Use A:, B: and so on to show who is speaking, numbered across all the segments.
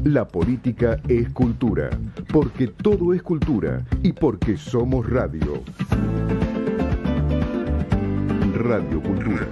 A: La política es cultura, porque todo es cultura y porque somos radio. Radio Cultura.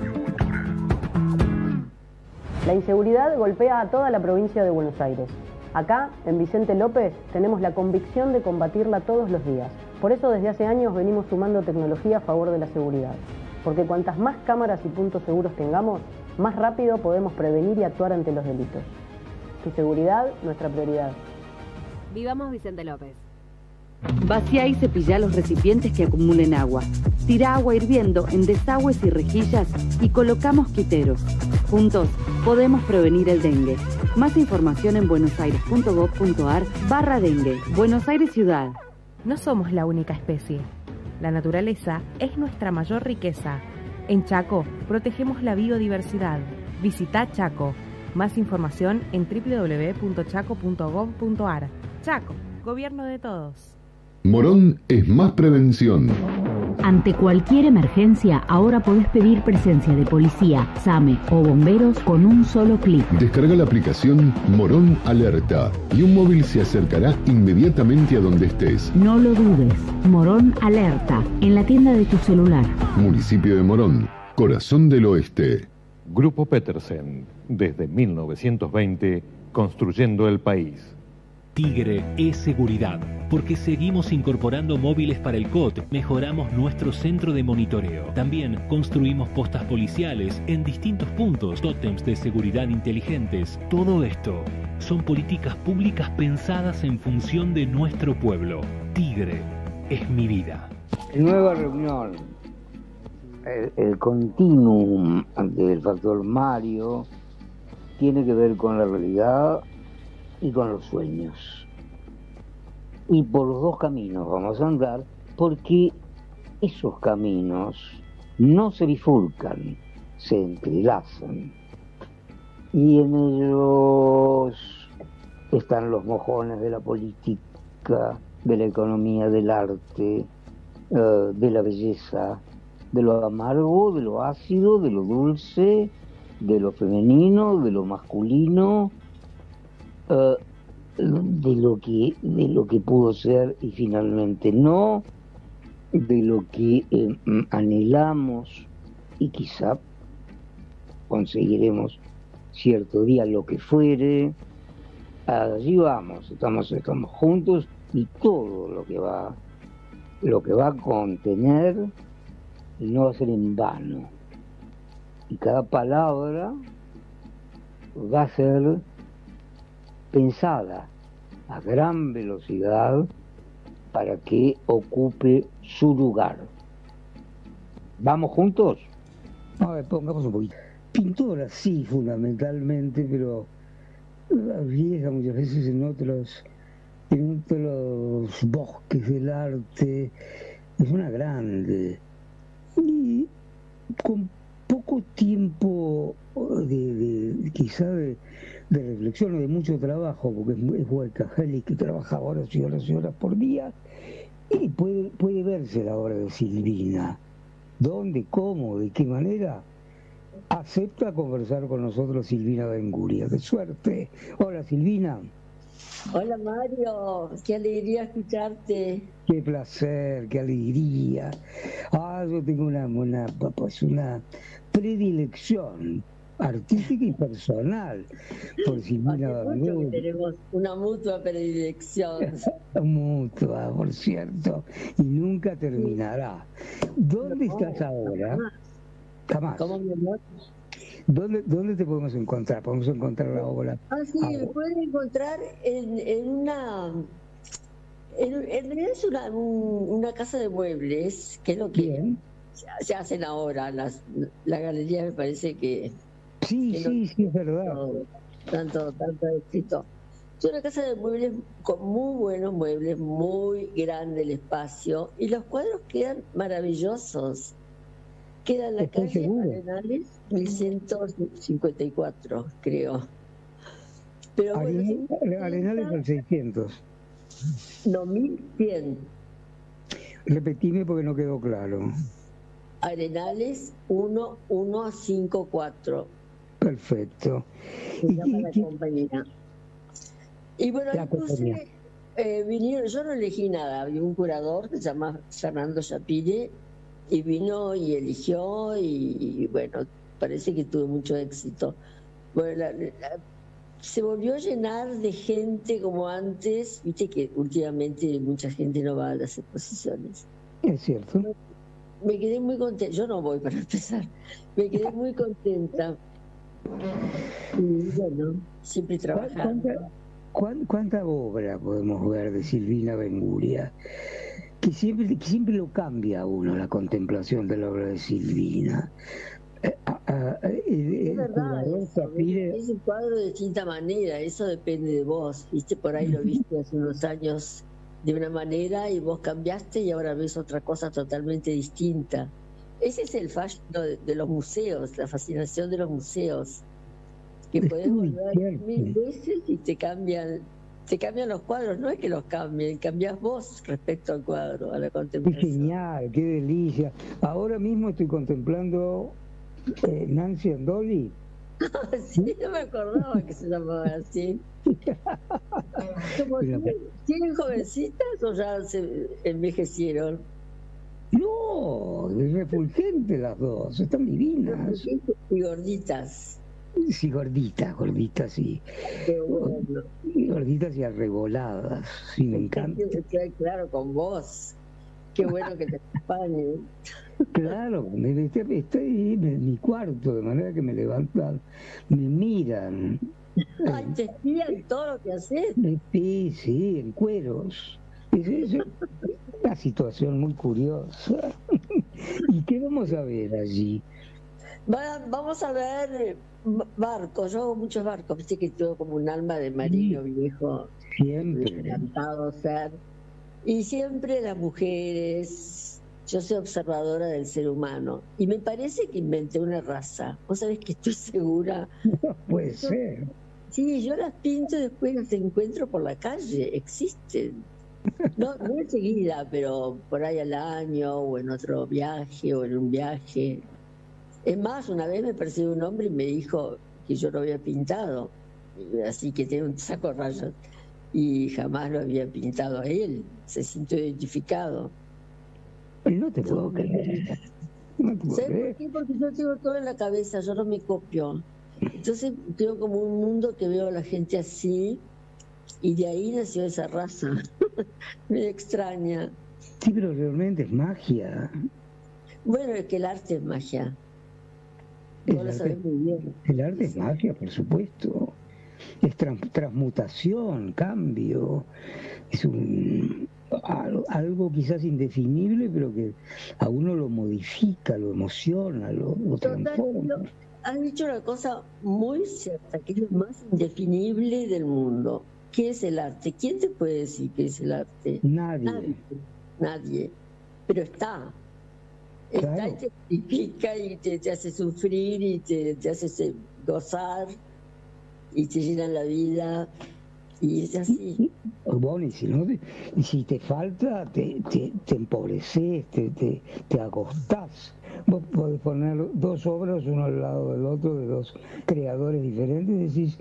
B: La inseguridad golpea a toda la provincia de Buenos Aires. Acá, en Vicente López, tenemos la convicción de combatirla todos los días. Por eso desde hace años venimos sumando tecnología a favor de la seguridad. Porque cuantas más cámaras y puntos seguros tengamos, más rápido podemos prevenir y actuar ante los delitos. Tu seguridad, nuestra prioridad.
C: Vivamos Vicente López.
D: Vacía y cepilla los recipientes que acumulen agua. Tira agua hirviendo en desagües y rejillas y colocamos quiteros. Juntos podemos prevenir el dengue. Más información en buenosaires.gov.ar/dengue. Buenos Aires Ciudad.
E: No somos la única especie. La naturaleza es nuestra mayor riqueza. En Chaco protegemos la biodiversidad. Visita Chaco. Más información en www.chaco.gov.ar. Chaco, gobierno de todos.
A: Morón es más prevención.
F: Ante cualquier emergencia, ahora podés pedir presencia de policía, SAME o bomberos con un solo clic.
A: Descarga la aplicación Morón Alerta y un móvil se acercará inmediatamente a donde estés.
F: No lo dudes. Morón Alerta, en la tienda de tu celular.
A: Municipio de Morón, corazón del oeste.
G: Grupo Petersen, desde 1920, construyendo el país.
H: Tigre es seguridad, porque seguimos incorporando móviles para el COT, mejoramos nuestro centro de monitoreo. También construimos postas policiales en distintos puntos, tótems de seguridad inteligentes. Todo esto son políticas públicas pensadas en función de nuestro pueblo. Tigre es mi vida.
I: Nueva reunión. El continuum del factor Mario tiene que ver con la realidad y con los sueños. Y por los dos caminos vamos a andar, porque esos caminos no se bifurcan, se entrelazan. Y en ellos están los mojones de la política, de la economía, del arte, de la belleza, de lo amargo, de lo ácido, de lo dulce, de lo femenino, de lo masculino, de lo que pudo ser y finalmente no, de lo que anhelamos y quizá conseguiremos cierto día lo que fuere. Allí vamos, estamos juntos, y todo lo que va a contener no va a ser en vano, y cada palabra va a ser pensada a gran velocidad para que ocupe su lugar. ¿Vamos juntos? A ver, pongamos un poquito. Pintora sí, fundamentalmente, pero vieja muchas veces en otros bosques del arte. Es una grande. Y con poco tiempo quizá de reflexión o de mucho trabajo, porque es hueca, Heli, que trabaja horas y horas y horas por día, y puede verse la obra de Silvina. ¿Dónde, cómo, de qué manera? Acepta conversar con nosotros Silvina Benguria. ¡Qué suerte! Hola, Silvina.
J: Hola, Mario, qué alegría escucharte.
I: Qué placer, qué alegría. Yo tengo una predilección artística y personal por Silvina Benguria.
J: Tenemos una mutua predilección.
I: Mutua, por cierto, y nunca terminará. ¿Dónde estás ahora? Jamás.
J: ¿Cómo, mi amor?
I: ¿Dónde te podemos encontrar? Podemos encontrar la obra.
J: Sí, me pueden encontrar en una... En realidad es una casa de muebles, que es lo que se hacen ahora. La galería me parece que...
I: Sí, es verdad.
J: Tanto éxito. Es una casa de muebles con muy buenos muebles, muy grande el espacio, y los cuadros quedan maravillosos. Queda en la calle Arenales 1154, creo. Pero bueno,
I: Arenales al 600.
J: No, 1100.
I: Repetime porque no quedó claro.
J: Arenales 1154.
I: Perfecto.
J: Se llama la compañía. Y bueno, inclusive vinieron, yo no elegí nada, había un curador que se llama Fernando Shapire y vino y eligió y bueno, parece que tuvo mucho éxito. Bueno, se volvió a llenar de gente como antes, viste que últimamente mucha gente no va a las exposiciones.
I: Es cierto.
J: Me quedé muy contenta, yo no voy para empezar, me quedé muy contenta. Y bueno, siempre trabajando.
I: ¿Cuánta obra podemos ver de Silvina Benguria? Que siempre lo cambia a uno la contemplación de la obra de Silvina.
J: Es verdad, es un cuadro de distinta manera, eso depende de vos, viste, por ahí lo viste hace unos años de una manera y vos cambiaste y ahora ves otra cosa totalmente distinta. Ese es el fascino de los museos, la fascinación de los museos, que podés volver 1000 veces y te cambian los cuadros, no es que los cambien, cambiás vos respecto al cuadro, a la contemplación.
I: Qué genial, qué delicia. Ahora mismo estoy contemplando Nancy and Dolly.
J: Sí, no me acordaba que se llamaba así. ¿Siguen jovencitas o ya se envejecieron?
I: No, es refulgente las dos, están divinas.
J: Y gorditas.
I: Sí, gorditas, sí.
J: Bueno.
I: Gorditas y arreboladas, sí, me encanta.
J: Claro, con vos. Qué bueno que te acompañen.
I: Claro, estoy en mi cuarto, de manera que me levantan, me miran.
J: Ay, te espían todo lo que haces.
I: Sí, en cueros. Es una situación muy curiosa. ¿Y qué vamos a ver allí?
J: Vamos a ver barcos. Yo hago muchos barcos, viste que tengo como un alma de marino viejo.
I: Siempre.
J: Encantado ser. Y siempre las mujeres, yo soy observadora del ser humano y me parece que inventé una raza. Vos sabés que estoy segura.
I: Puede ser.
J: Sí, yo las pinto y después las encuentro por la calle, existen. No enseguida, pero por ahí al año o en otro viaje o en un viaje. Es más, una vez me persiguió un hombre y me dijo que yo lo había pintado, así que tiene un saco de rayas. Y jamás lo había pintado a él, se sintió identificado.
I: No te puedo creer.
J: ¿Sabes por qué? Porque yo tengo todo en la cabeza, yo no me copio. Entonces tengo como un mundo que veo a la gente así y de ahí nació esa raza. Me extraña.
I: Sí, pero realmente es magia.
J: Bueno, es que el arte es magia. Vos lo sabés muy bien.
I: El arte es magia, por supuesto. Es transmutación, cambio, es algo quizás indefinible, pero que a uno lo modifica, lo emociona, lo transforma.
J: Has dicho una cosa muy cierta, que es lo más indefinible del mundo. ¿Qué es el arte? ¿Quién te puede decir qué es el arte? Nadie. Pero está. Está y te modifica y te hace sufrir y te hace gozar. Y te llenan la vida, y es así.
I: Bueno, y si te falta, te empobreces, te acostás. Vos podés poner dos obras, uno al lado del otro, de dos creadores diferentes, y decís,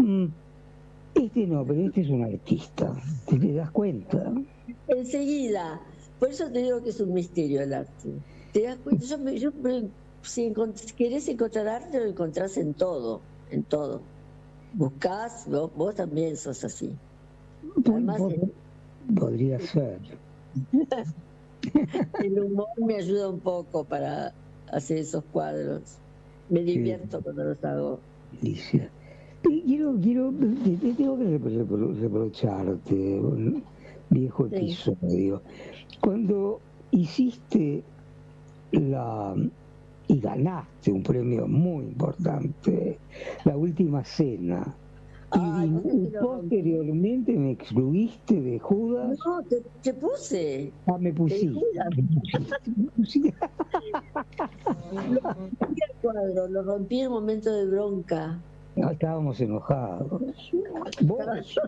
I: este no, pero este es un artista. ¿Te das cuenta?
J: Enseguida. Por eso te digo que es un misterio el arte. ¿Te das cuenta? Si querés encontrar arte, lo encontrás en todo, en todo. Buscás, vos también sos así. Además,
I: podría ser.
J: El humor me ayuda un poco para hacer esos cuadros. Me divierto cuando los hago.
I: Alicia, tengo que reprocharte un viejo episodio. Cuando hiciste y ganaste un premio muy importante, La Última Cena. Y posteriormente me excluiste de Judas.
J: No, te puse.
I: Me pusiste.
J: Lo rompí en un momento de bronca.
I: No, estábamos enojados. ¿Vos?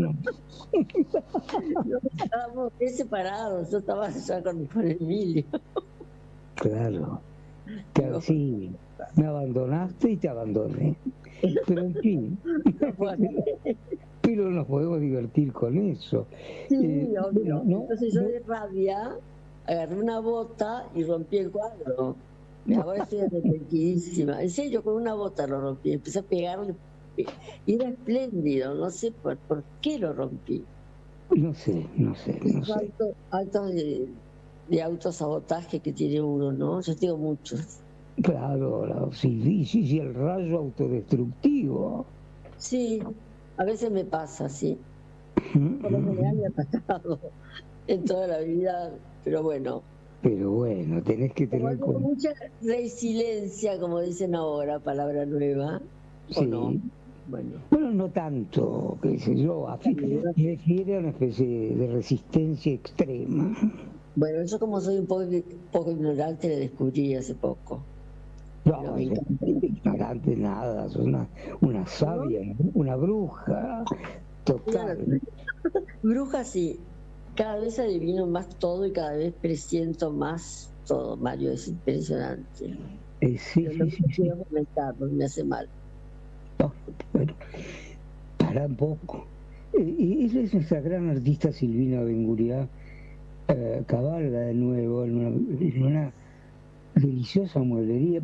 J: No, estábamos separados. Yo estaba ya con Emilio.
I: Claro. Sí, me abandonaste y te abandoné. Pero en fin. pero nos podemos divertir con eso.
J: Sí, obvio. Entonces yo de rabia agarré una bota y rompí el cuadro. Ahora estoy arrepentidísima. En serio, con una bota lo rompí. Empecé a pegarle. Y era espléndido. No sé por qué lo rompí.
I: No sé.
J: Actos de autosabotaje que tiene uno, ¿no? Yo tengo muchos.
I: Claro, sí, el rayo autodestructivo.
J: Sí, a veces me pasa, sí. Por lo general me ha pasado en toda la vida, pero bueno.
I: Pero bueno, tenés que tener
J: con mucha resiliencia, como dicen ahora, palabra nueva. ¿O
I: sí.
J: No?
I: Bueno, no tanto, qué sé yo, refiere a una especie de resistencia extrema.
J: Bueno, yo como soy un poco ignorante, le descubrí hace poco.
I: No, ignorante nada, sos una sabia, ¿no? Una bruja total.
J: Bruja sí, cada vez adivino más todo y cada vez presiento más todo, Mario, es impresionante.
I: Sí.
J: Quiero comentar, porque me hace mal.
I: No, bueno, para un poco. Esa es nuestra gran artista Silvina Benguria, cabalga de nuevo en una deliciosa mueblería,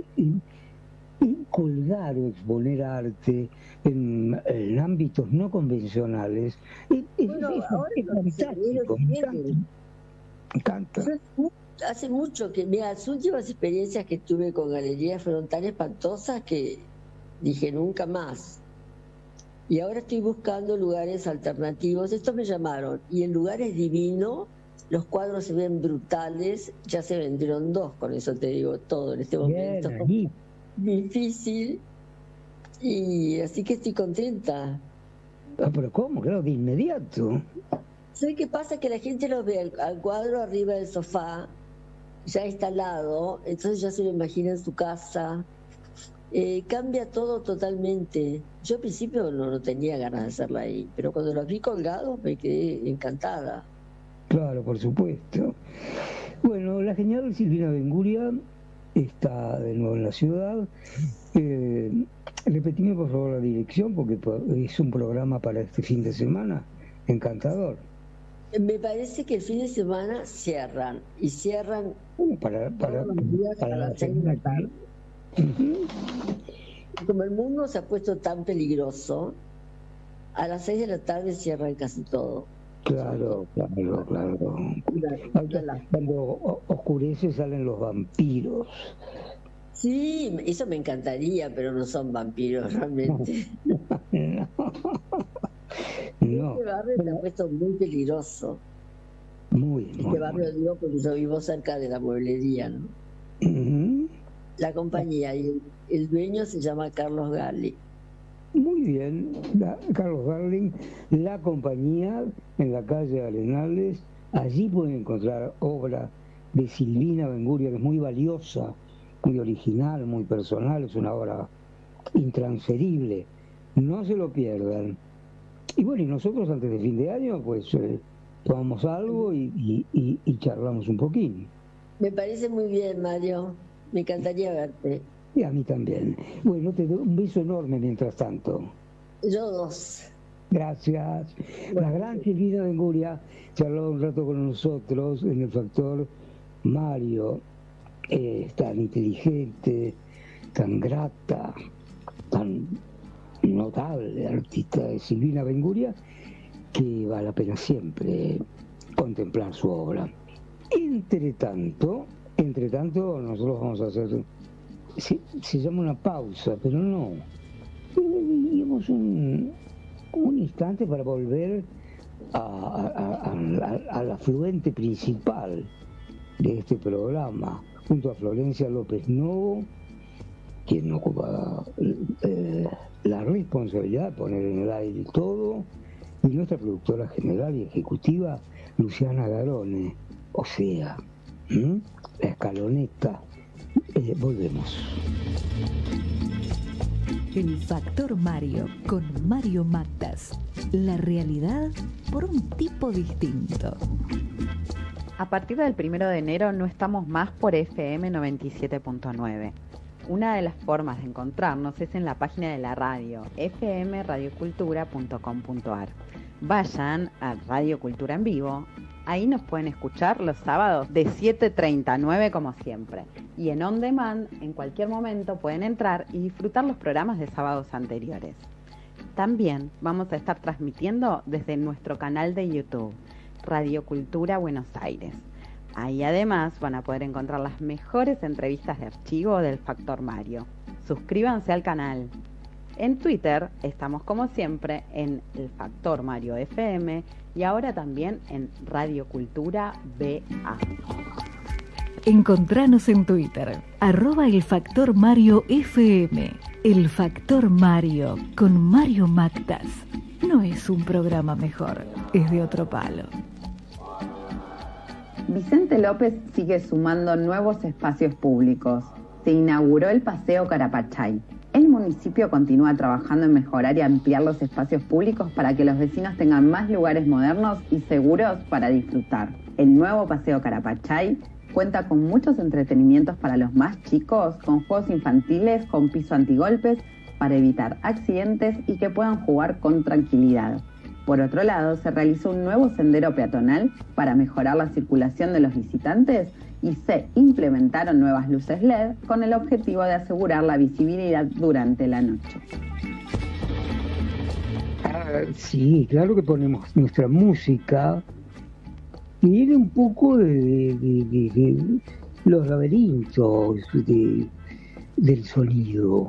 I: colgar o exponer arte en ámbitos no convencionales es fantástico, me encanta.
J: Hace mucho que, mira, las últimas experiencias que tuve con galerías fueron tan espantosas que dije nunca más. Y ahora estoy buscando lugares alternativos. Estos me llamaron y el lugar es divino. Los cuadros se ven brutales, ya se vendieron 2, con eso te digo todo en este momento.
I: Bien,
J: difícil, y así que estoy contenta.
I: Pero ¿cómo? Claro, de inmediato.
J: ¿Sabes qué pasa? Que la gente lo ve al cuadro arriba del sofá, ya instalado, entonces ya se lo imagina en su casa. Cambia todo totalmente. Yo al principio no tenía ganas de hacerla ahí, pero cuando los vi colgados me quedé encantada.
I: Claro, por supuesto. Bueno, la genial Silvina Benguria está de nuevo en la ciudad. Repetime por favor la dirección, porque es un programa para este fin de semana encantador.
J: Me parece que el fin de semana cierran
I: para
J: los días a las 6 de la tarde. Como el mundo se ha puesto tan peligroso, a las 6 de la tarde cierran casi todo.
I: Claro. Cuando oscurece salen los vampiros.
J: Sí, eso me encantaría, pero no son vampiros realmente.
I: No.
J: Este barrio se ha puesto muy peligroso.
I: Muy.
J: Barrio digo porque yo vivo cerca de la mueblería, ¿no? La compañía y el dueño se llama Carlos Galli.
I: Muy bien, Carlos Garling, la compañía en la calle Arenales. Allí pueden encontrar obra de Silvina Benguria, que es muy valiosa, muy original, muy personal, es una obra intransferible. No se lo pierdan. Y bueno, y nosotros antes de fin de año, pues tomamos algo y charlamos un poquín.
J: Me parece muy bien, Mario. Me encantaría verte.
I: Y a mí también. Bueno, te doy un beso enorme mientras tanto.
J: Yo 2.
I: Gracias. La gran Silvina Benguria charló un rato con nosotros en el Factor. Mario, tan inteligente, tan grata, tan notable artista de Silvina Benguria, que vale la pena siempre contemplar su obra. Entre tanto, nosotros vamos a hacer, se llama una pausa, pero no, digamos un instante para volver al afluente principal de este programa, junto a Florencia López Novo, quien ocupa la responsabilidad de poner en el aire todo, y nuestra productora general y ejecutiva, Luciana Garone, o sea, la escaloneta. Volvemos.
K: El Factor Mario, con Mario Matas. La realidad por un tipo distinto.
L: A partir del 1 de enero no estamos más por FM 97.9. Una de las formas de encontrarnos es en la página de la radio, fmradiocultura.com.ar. Vayan a Radio Cultura en Vivo, ahí nos pueden escuchar los sábados de 7:30 a 9 como siempre. Y en On Demand, en cualquier momento pueden entrar y disfrutar los programas de sábados anteriores. También vamos a estar transmitiendo desde nuestro canal de YouTube, Radio Cultura Buenos Aires. Ahí además van a poder encontrar las mejores entrevistas de archivo del Factor Mario. Suscríbanse al canal. En Twitter estamos como siempre en el Factor Mario FM y ahora también en Radio Cultura BA.
K: Encontranos en Twitter, @elfactorMarioFM. El Factor Mario con Mario Mactas. No es un programa mejor, es de otro palo.
L: Vicente López sigue sumando nuevos espacios públicos. Se inauguró el Paseo Carapachay. El municipio continúa trabajando en mejorar y ampliar los espacios públicos para que los vecinos tengan más lugares modernos y seguros para disfrutar. El nuevo Paseo Carapachay cuenta con muchos entretenimientos para los más chicos, con juegos infantiles con piso antigolpes para evitar accidentes y que puedan jugar con tranquilidad. Por otro lado, se realizó un nuevo sendero peatonal para mejorar la circulación de los visitantes y se implementaron nuevas luces LED con el objetivo de asegurar la visibilidad durante la noche.
I: Sí, claro que ponemos nuestra música y viene un poco de los laberintos del sonido.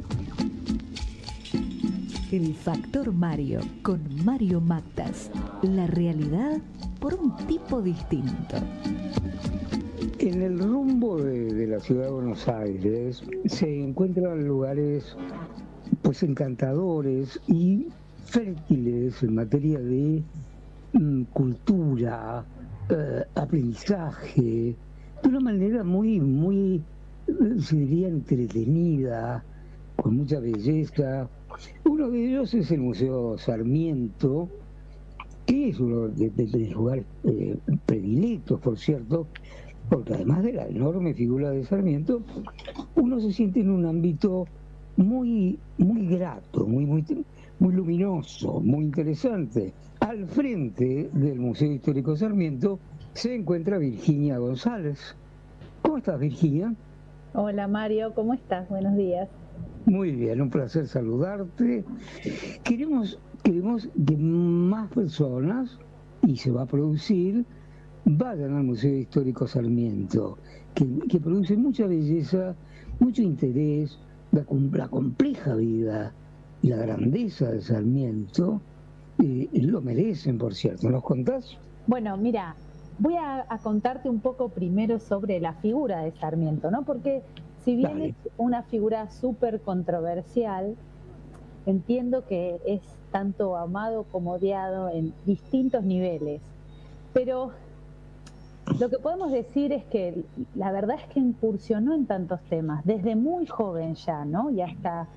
K: El Factor Mario con Mario Mactas. La realidad por un tipo distinto.
I: En el rumbo de la ciudad de Buenos Aires se encuentran lugares pues encantadores y fértiles en materia de cultura, aprendizaje, de una manera muy, se diría, entretenida, con mucha belleza. Uno de ellos es el Museo Sarmiento, que es uno de los lugares predilectos, por cierto, porque además de la enorme figura de Sarmiento, uno se siente en un ámbito muy grato, muy luminoso, muy interesante. Al frente del Museo Histórico Sarmiento se encuentra Virginia González. ¿Cómo estás, Virginia?
M: Hola, Mario, ¿cómo estás? Buenos días.
I: Muy bien, un placer saludarte. Queremos que más personas, y se va a producir, vayan al Museo Histórico Sarmiento, que produce mucha belleza, mucho interés, la compleja vida y la grandeza de Sarmiento, lo merecen, por cierto. ¿Nos contás?
M: Bueno, mira, voy a contarte un poco primero sobre la figura de Sarmiento, ¿no? Porque si bien es una figura súper controversial, entiendo que es tanto amado como odiado en distintos niveles. Pero lo que podemos decir es que la verdad es que incursionó en tantos temas, desde muy joven ya, ¿no? Y hasta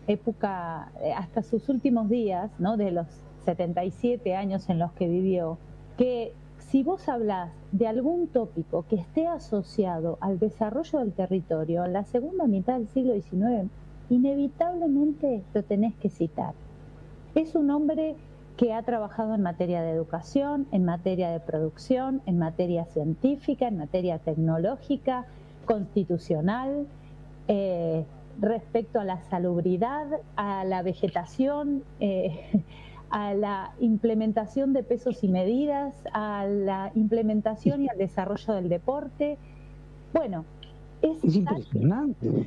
M: sus últimos días, ¿no? De los 77 años en los que vivió, que si vos hablás de algún tópico que esté asociado al desarrollo del territorio en la segunda mitad del siglo XIX, inevitablemente lo tenés que citar. Es un hombre que ha trabajado en materia de educación, en materia de producción, en materia científica, en materia tecnológica, constitucional, respecto a la salubridad, a la vegetación, a la implementación de pesos y medidas, a la implementación y al desarrollo del deporte. Bueno,
I: es impresionante.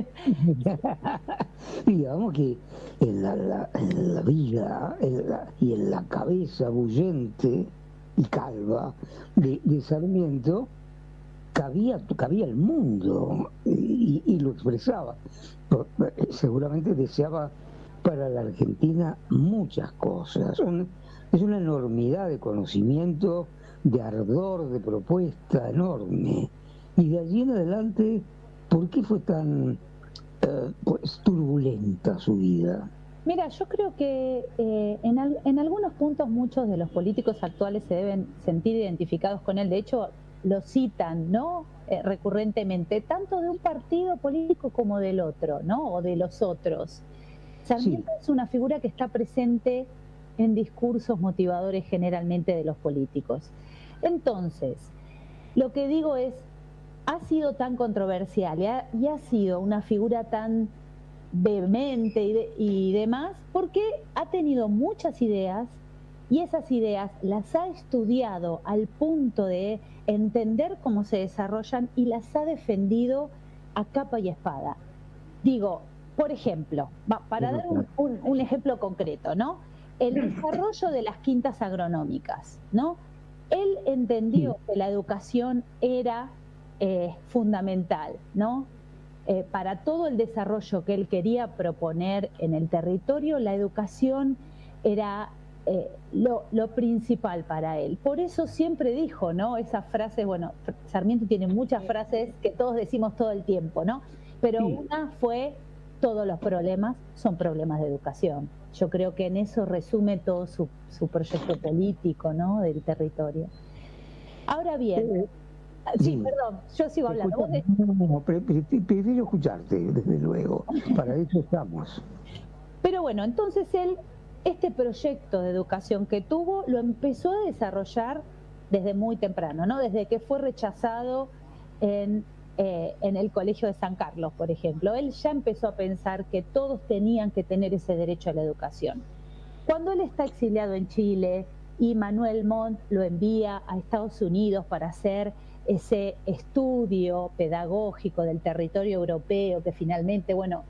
I: Digamos que en la vida y en la cabeza bullente y calva de Sarmiento cabía el mundo y lo expresaba. Seguramente deseaba para la Argentina muchas cosas. Es una enormidad de conocimiento, de ardor, de propuesta enorme. Y de allí en adelante, ¿por qué fue tan turbulenta su vida?
M: Mira, yo creo que en algunos puntos muchos de los políticos actuales se deben sentir identificados con él. De hecho, lo citan, ¿no? Recurrentemente, tanto de un partido político como del otro, ¿no? O de los otros. Sarmiento es una figura que está presente en discursos motivadores generalmente de los políticos. Entonces, lo que digo es, ha sido tan controversial y ha sido una figura tan vehemente y demás, porque ha tenido muchas ideas y esas ideas las ha estudiado al punto de entender cómo se desarrollan y las ha defendido a capa y espada. Digo, por ejemplo, para dar un ejemplo concreto, ¿no? El desarrollo de las quintas agronómicas, ¿no? Él entendió que la educación era fundamental, ¿no? Para todo el desarrollo que él quería proponer en el territorio, la educación era lo principal para él. Por eso siempre dijo, ¿no? Esas frases, bueno, Sarmiento tiene muchas frases que todos decimos todo el tiempo, ¿no? Pero una fue, todos los problemas son problemas de educación. Yo creo que en eso resume todo su proyecto político, ¿no? Del territorio. Ahora bien, sí, perdón, yo sigo hablando.
I: No, prefiero escucharte, desde luego, para eso estamos.
M: Pero bueno, entonces él, este proyecto de educación que tuvo, lo empezó a desarrollar desde muy temprano, ¿no? Desde que fue rechazado en el Colegio de San Carlos, por ejemplo. Él ya empezó a pensar que todos tenían que tener ese derecho a la educación. Cuando él está exiliado en Chile y Manuel Montt lo envía a Estados Unidos para hacer ese estudio pedagógico del territorio europeo, que finalmente, bueno,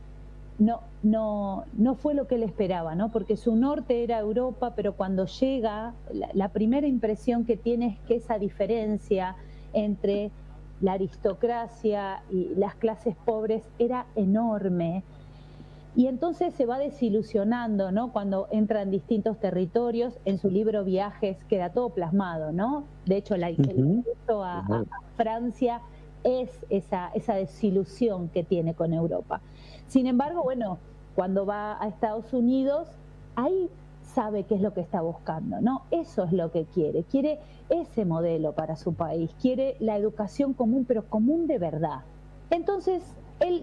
M: no fue lo que él esperaba, ¿no? Porque su norte era Europa, pero cuando llega, la primera impresión que tiene es que esa diferencia entre la aristocracia y las clases pobres era enorme. Y entonces se va desilusionando, ¿no? Cuando entra en distintos territorios. En su libro Viajes queda todo plasmado, ¿no? De hecho, el ingreso a Francia es esa desilusión que tiene con Europa. Sin embargo, bueno, cuando va a Estados Unidos, ahí sabe qué es lo que está buscando, ¿no? Eso es lo que quiere ese modelo para su país, quiere la educación común, pero común de verdad. Entonces, él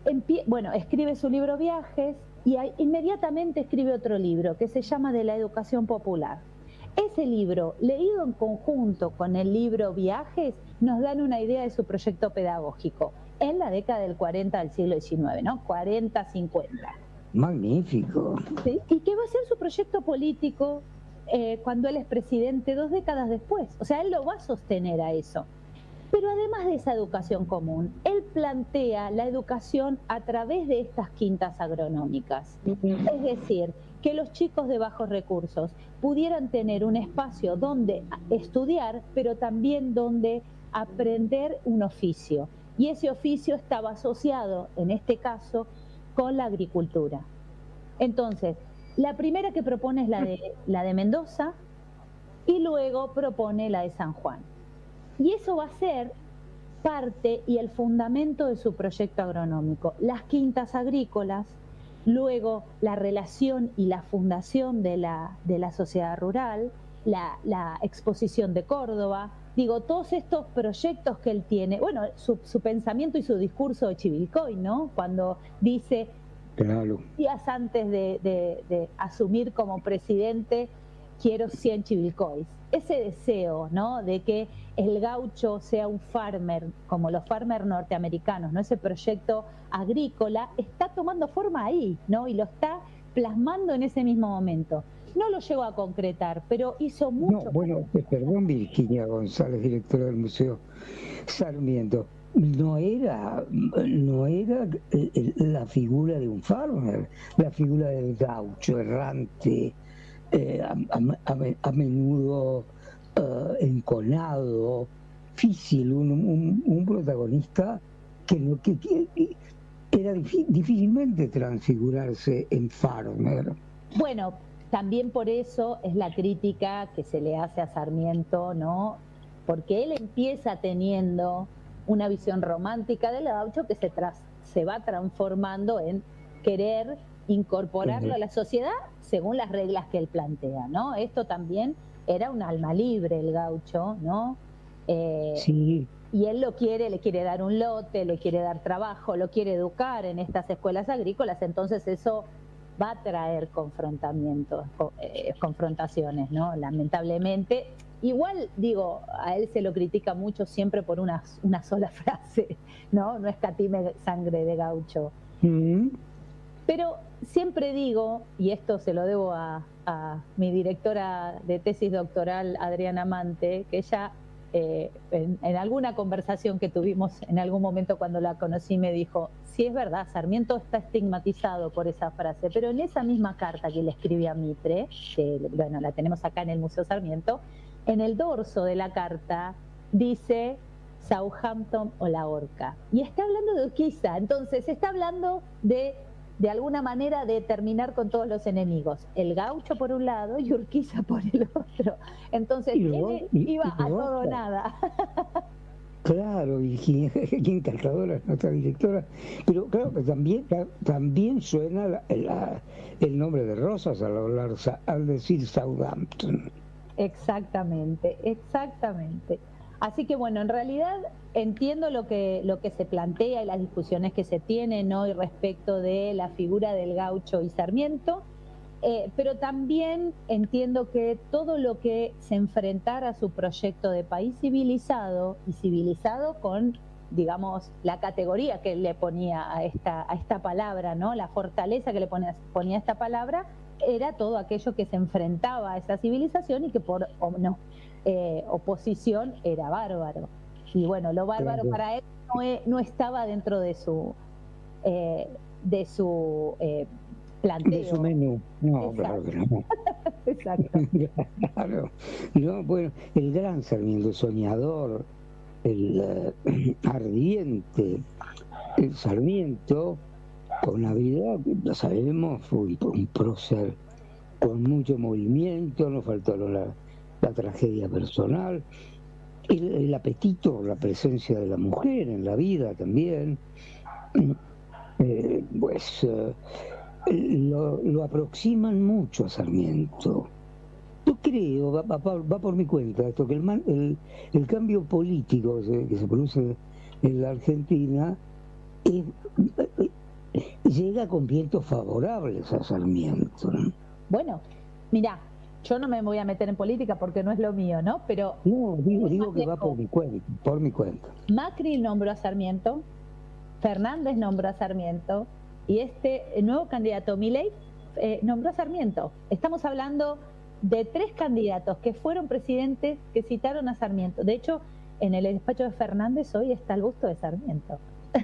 M: escribe su libro Viajes y inmediatamente escribe otro libro que se llama De la educación popular. Ese libro, leído en conjunto con el libro Viajes, nos dan una idea de su proyecto pedagógico en la década del 40 del siglo XIX, ¿no? 40, 50.
I: Magnífico.
M: ¿Sí? Y que va a ser su proyecto político cuando él es presidente 2 décadas después. O sea, él lo va a sostener a eso. Pero además de esa educación común, él plantea la educación a través de estas quintas agronómicas. Es decir, que los chicos de bajos recursos pudieran tener un espacio donde estudiar, pero también donde aprender un oficio. Y ese oficio estaba asociado, en este caso, con la agricultura. Entonces, la primera que propone es la de Mendoza y luego propone la de San Juan. Y eso va a ser parte y el fundamento de su proyecto agronómico. Las quintas agrícolas, luego la relación y la fundación de la sociedad rural, la exposición de Córdoba, digo, todos estos proyectos que él tiene, bueno, su pensamiento y su discurso de Chivilcoy, ¿no? Cuando dice,
I: claro,
M: días antes de asumir como presidente, quiero 100 Chivilcoys. Ese deseo, ¿no? De que el gaucho sea un farmer, como los farmers norteamericanos, ¿no? Ese proyecto agrícola está tomando forma ahí, ¿no? Y lo está plasmando en ese mismo momento. No lo llegó a concretar, pero hizo mucho.
I: No, bueno, perdón, Virginia González, directora del Museo Sarmiento. No era la figura de un farmer, la figura del gaucho errante, a menudo enconado, difícil, un protagonista que era difícilmente transfigurarse en farmer.
M: Bueno, también por eso es la crítica que se le hace a Sarmiento, ¿no? Porque él empieza teniendo una visión romántica del gaucho que se va transformando en querer incorporarlo a la sociedad según las reglas que él plantea, ¿no? Esto también era un alma libre el gaucho, ¿no?
I: Sí.
M: Y él le quiere dar un lote, le quiere dar trabajo, lo quiere educar en estas escuelas agrícolas, entonces eso va a traer confrontaciones, ¿no? Lamentablemente. Igual, digo, a él se lo critica mucho siempre por una sola frase, ¿no? No escatime sangre de gaucho. Pero siempre digo, y esto se lo debo a mi directora de tesis doctoral, Adriana Mante, que ella en alguna conversación que tuvimos en algún momento cuando la conocí me dijo, sí es verdad, Sarmiento está estigmatizado por esa frase, pero en esa misma carta que le escribí a Mitre, que bueno, la tenemos acá en el Museo Sarmiento, en el dorso de la carta dice Southampton o la horca. Y está hablando de Urquiza, entonces está hablando de alguna manera de terminar con todos los enemigos. El gaucho por un lado y Urquiza por el otro. Entonces él iba a todo o nada.
I: Claro, y qué encantadora es nuestra directora. Pero claro que también suena el nombre de Rosas al decir Southampton.
M: Exactamente, exactamente. Así que bueno, en realidad entiendo lo que se plantea y las discusiones que se tienen hoy respecto de la figura del gaucho y Sarmiento, pero también entiendo que todo lo que se enfrentara a su proyecto de país civilizado, y civilizado con, digamos, la categoría que le ponía a esta palabra, ¿no? La fortaleza que le ponía a esta palabra, era todo aquello que se enfrentaba a esa civilización y que por oposición era bárbaro. Y bueno, lo bárbaro para él no estaba dentro de su planteo.
I: De su menú. No, claro que no.
M: Exacto.
I: Claro. No, bueno, el gran Sarmiento, soñador, el ardiente, el Sarmiento, con la vida, lo sabemos, fue un prócer con mucho movimiento, no faltó la tragedia personal, el apetito, la presencia de la mujer en la vida también, lo aproximan mucho a Sarmiento. Yo creo, va por mi cuenta esto, que el cambio político que se produce en la Argentina llega con vientos favorables a Sarmiento, ¿no?
M: Bueno, mirá, yo no me voy a meter en política porque no es lo mío, ¿no? Pero
I: no, digo que va por mi cuenta.
M: Macri nombró a Sarmiento, Fernández nombró a Sarmiento y el nuevo candidato Milei nombró a Sarmiento. Estamos hablando de 3 candidatos que fueron presidentes que citaron a Sarmiento. De hecho, en el despacho de Fernández hoy está el busto de Sarmiento.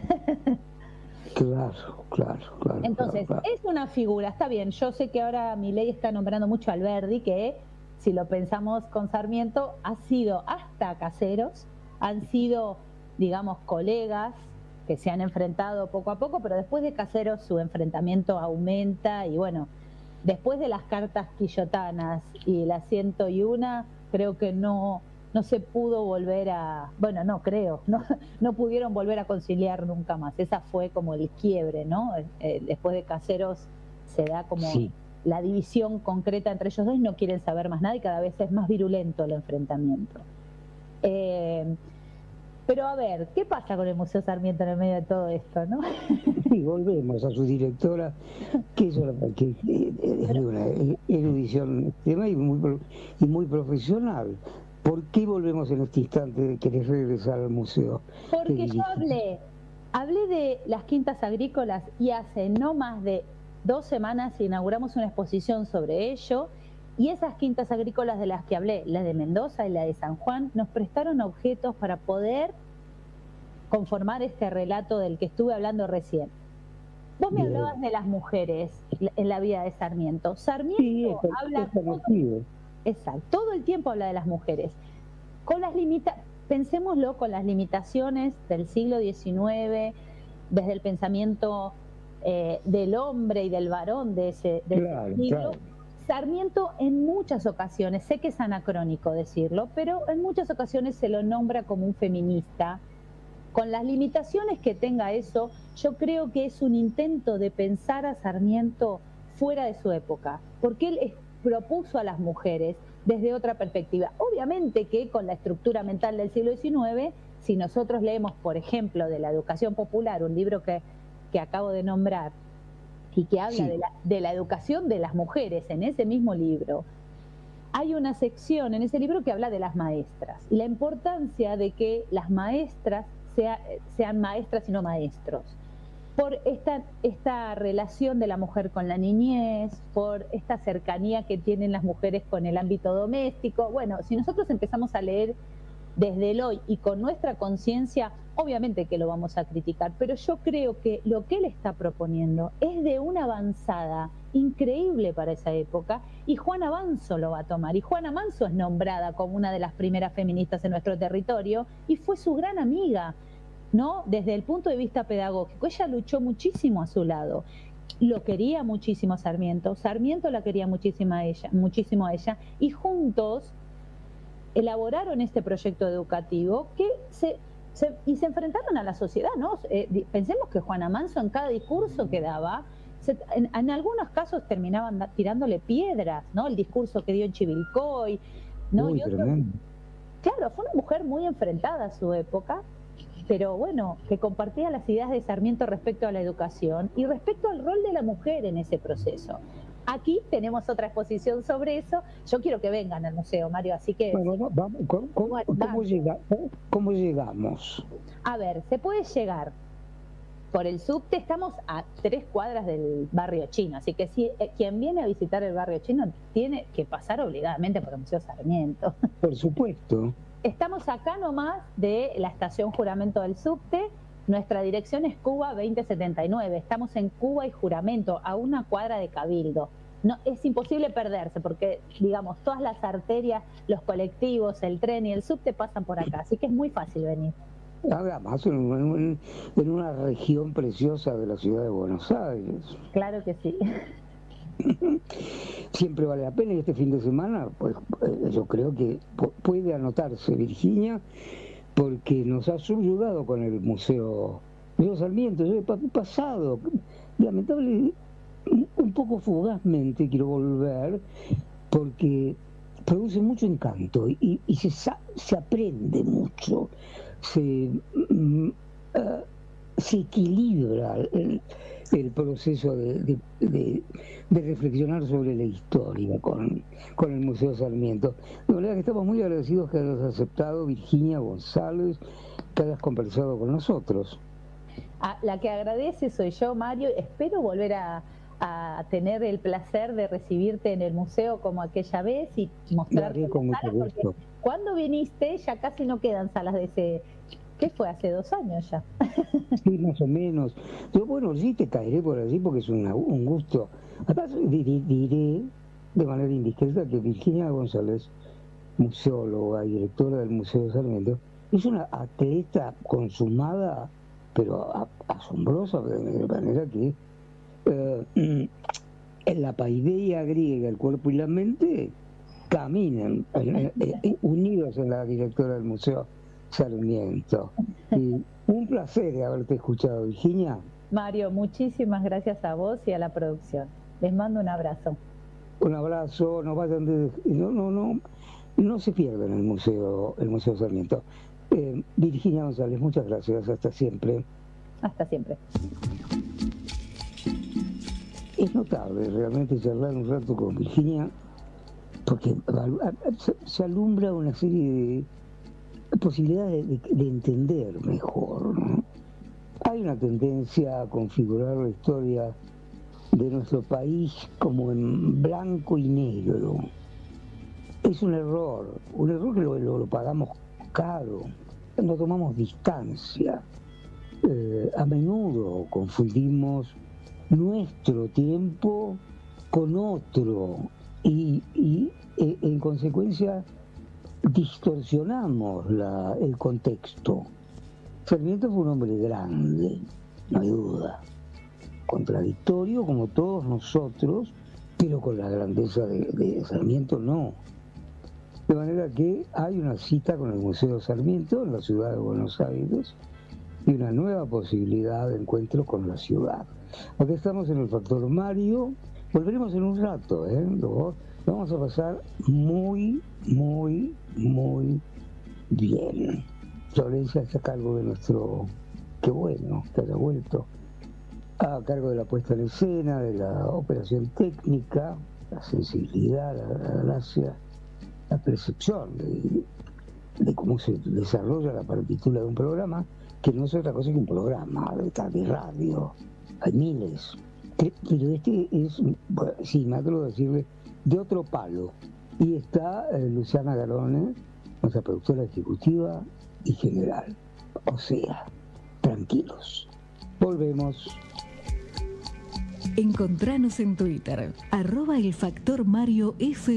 I: Claro.
M: Entonces,
I: claro.
M: Es una figura, está bien, yo sé que ahora Milei está nombrando mucho a Alberdi, que si lo pensamos con Sarmiento, ha sido hasta caseros, han sido, digamos, colegas que se han enfrentado poco a poco, pero después de Caseros su enfrentamiento aumenta y bueno, después de las cartas quillotanas y la 101, creo que no se pudo volver a, bueno, no pudieron volver a conciliar nunca más. Esa fue como el quiebre, ¿no? Después de Caseros se da como la división concreta entre ellos dos y no quieren saber más nada y cada vez es más virulento el enfrentamiento. Pero a ver, ¿qué pasa con el Museo Sarmiento en el medio de todo esto, no?
I: Y volvemos a su directora, que es una erudición extrema y muy profesional. ¿Por qué volvemos en este instante de querer regresar al museo?
M: Porque yo hablé de las quintas agrícolas y hace no más de 2 semanas inauguramos una exposición sobre ello y esas quintas agrícolas de las que hablé, la de Mendoza y la de San Juan, nos prestaron objetos para poder conformar este relato del que estuve hablando recién. Vos me hablabas de las mujeres en la vida de Sarmiento. Sarmiento habla todo el tiempo habla de las mujeres. Pensémoslo con las limitaciones del siglo XIX, desde el pensamiento del hombre y del varón de ese siglo. Sarmiento en muchas ocasiones, sé que es anacrónico decirlo, pero en muchas ocasiones se lo nombra como un feminista. Con las limitaciones que tenga eso, yo creo que es un intento de pensar a Sarmiento fuera de su época, porque él propuso a las mujeres desde otra perspectiva. Obviamente que con la estructura mental del siglo XIX, si nosotros leemos, por ejemplo, de la educación popular, un libro que acabo de nombrar, y que habla de la educación de las mujeres, en ese mismo libro, hay una sección en ese libro que habla de las maestras y la importancia de que las maestras sean maestras y no maestros, por esta relación de la mujer con la niñez, por esta cercanía que tienen las mujeres con el ámbito doméstico. Bueno, si nosotros empezamos a leer desde el hoy y con nuestra conciencia, obviamente que lo vamos a criticar, pero yo creo que lo que él está proponiendo es de una avanzada increíble para esa época, y Juana Manso lo va a tomar, y Juana Manso es nombrada como una de las primeras feministas en nuestro territorio y fue su gran amiga, ¿no? Desde el punto de vista pedagógico, ella luchó muchísimo a su lado, lo quería muchísimo a Sarmiento, Sarmiento la quería muchísimo a ella, y juntos elaboraron este proyecto educativo que se enfrentaron a la sociedad, ¿no? Pensemos que Juana Manso en cada discurso que daba, en algunos casos terminaban tirándole piedras, ¿no? El discurso que dio en Chivilcoy, ¿no? Claro, fue una mujer muy enfrentada a su época, pero bueno, que compartía las ideas de Sarmiento respecto a la educación y respecto al rol de la mujer en ese proceso. Aquí tenemos otra exposición sobre eso. Yo quiero que vengan al museo, Mario, así que...
I: Bueno, vamos, ¿cómo llegamos?
M: A ver, se puede llegar por el subte, estamos a 3 cuadras del barrio chino, así que si quien viene a visitar el barrio chino tiene que pasar obligadamente por el Museo Sarmiento.
I: Por supuesto.
M: Estamos acá nomás de la estación Juramento del subte. Nuestra dirección es Cuba 2079. Estamos en Cuba y Juramento, a 1 cuadra de Cabildo. No, es imposible perderse porque, digamos, todas las arterias, los colectivos, el tren y el subte pasan por acá, así que es muy fácil venir.
I: Además, en una región preciosa de la ciudad de Buenos Aires.
M: Claro que sí.
I: Siempre vale la pena, y este fin de semana, pues yo creo que puede anotarse Virginia, porque nos ha subyugado con el Museo Sarmiento. Yo he pasado, lamentable, un poco fugazmente quiero volver, porque produce mucho encanto y se aprende mucho, se equilibra el proceso de reflexionar sobre la historia con el Museo Sarmiento. De manera que estamos muy agradecidos que hayas aceptado, Virginia González, que hayas conversado con nosotros.
M: La que agradece soy yo, Mario. Espero volver a tener el placer de recibirte en el museo como aquella vez y mostrarte las salas, porque cuando viniste ya casi no quedan salas de ese... ¿Qué fue? Hace 2 años ya.
I: Sí, más o menos. Yo, bueno, sí te caeré por allí porque es un gusto. Además, diré de manera indiscreta que Virginia González, museóloga y directora del Museo Sarmiento, es una atleta consumada, pero asombrosa, de manera que en la paideia griega, el cuerpo y la mente caminan unidos en la directora del Museo Sarmiento. Y un placer haberte escuchado, Virginia.
M: Mario, muchísimas gracias a vos y a la producción. Les mando un abrazo.
I: Un abrazo, no vayan no se pierdan el Museo Sarmiento. Virginia González, muchas gracias, hasta siempre.
M: Hasta siempre.
I: Es notable realmente charlar un rato con Virginia, porque se alumbra una serie de posibilidades de entender mejor, ¿no? Hay una tendencia a configurar la historia de nuestro país como en blanco y negro. Es un error que lo pagamos caro, no tomamos distancia. A menudo confundimos nuestro tiempo con otro y en consecuencia distorsionamos el contexto. Sarmiento fue un hombre grande, no hay duda, contradictorio como todos nosotros, pero con la grandeza de Sarmiento no. De manera que hay una cita con el Museo Sarmiento en la ciudad de Buenos Aires y una nueva posibilidad de encuentro con la ciudad. Aquí estamos en el Factor Mario, volveremos en un rato, Lo vamos a pasar muy, muy, muy bien. Florencia está a cargo de nuestro, qué bueno que haya vuelto, a cargo de la puesta en escena, de la operación técnica, la sensibilidad, la gracia, la percepción de cómo se desarrolla la partitura de un programa, que no es otra cosa que un programa de radio. Hay miles. Pero este es, bueno, sí, me atrevo a decirle, de otro palo. Y está Luciana Garone, nuestra productora ejecutiva y general. O sea, tranquilos. Volvemos.
K: Encontranos en Twitter, @elfactormariof.